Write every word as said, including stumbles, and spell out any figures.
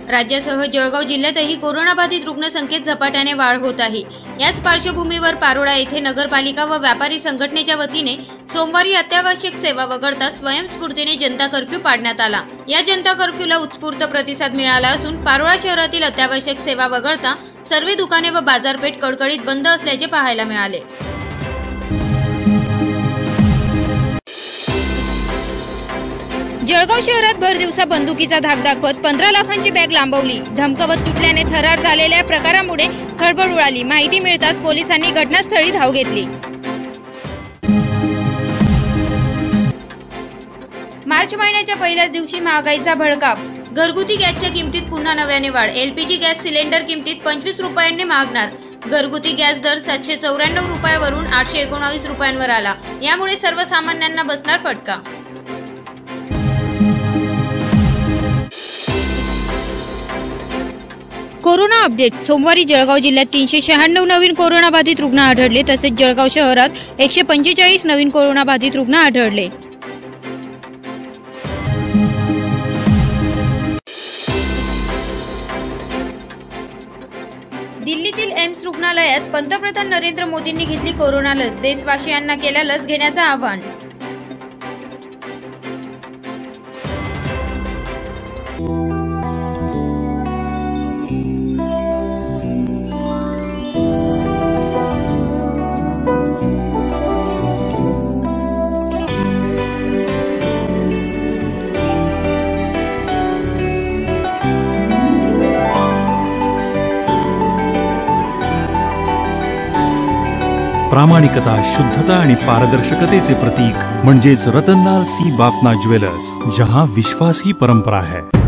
राज्यासह जळगाव जिल्ह्यातही कोरोनाबाधित रुग्णसंख्येत झपाट्याने वाढ होत आहे। याच पार्श्वभूमीवर पारोळा येथे नगरपालिका व व्यापारी संघटनेच्या वतीने सोमवारी अत्यावश्यक सेवा वगळता स्वयंस्फूर्तीने जनता कर्फ्यू पाडण्यात आला। या जनता कर्फ्यूला उत्स्फूर्त प्रतिसाद मिळाला असून पारोळा शहरातील अत्यावश्यक सेवा वगळता सर्व दुकाने व बाजारपेठ कडकडीत बंद असल्याचे पाहायला मिळाले। जळगाव शहरात भर दिवसा बंदुकीचा धाक दाखवत पंधरा लाखांची बॅग लांबवली। धमकवत तुटल्याने थरार झालेल्या प्रकारामुळे खळबळ उडाली। माहिती मिळताच पोलिसांनी घटनास्थळी धाव घेतली। मार्च महिन्याच्या पहिल्याच दिवशी महागाईचा भडका। घरगुती गॅसच्या किमतीत पुन्हा नव्याने वाढ। एलपीजी गॅस सिलेंडर किमतीत पंचवीस रुपयांनी महागणार। घरगुती गॅस दर सातशे चौऱ्याण्णव रुपयावरून आठशे एकोणावीस रुपयांवर आला। यामुळे सर्वसामान्यांना बसणार फटका। Corona update. सोमवारी जळगाव जिल्ह्यात तीनशे शहाण्णव नवीन कोरोनाबाधित रुग्ण आढळले। तसेच जळगाव शहरात एकशे पंचेचाळीस नवीन कोरोनाबाधित रुग्ण आढळले। दिल्लीतील एम्स रुग्णालयात पंतप्रधान नरेंद्र मोदींनी घेतली कोरोना लस। देशवासियांना केलं लस घेण्याचं आवाहन। प्रामाणिकता, शुद्धता आणि पारदर्शकतेचे प्रतीक म्हणजेच रतनलाल सी बाफना ज्वेलर्स, जहां विश्वास ही परंपरा है।